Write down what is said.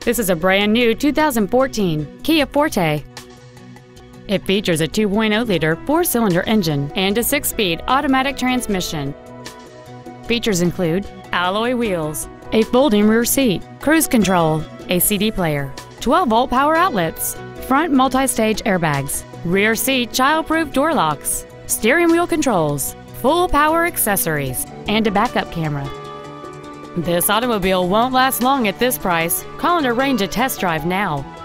This is a brand new 2014 Kia Forte. It features a 2.0-liter four-cylinder engine and a 6-speed automatic transmission. Features include alloy wheels, a folding rear seat, cruise control, a CD player, 12-volt power outlets, front multi-stage airbags, rear seat child-proof door locks, steering wheel controls, full power accessories, and a backup camera. This automobile won't last long at this price. Call and arrange a test drive now.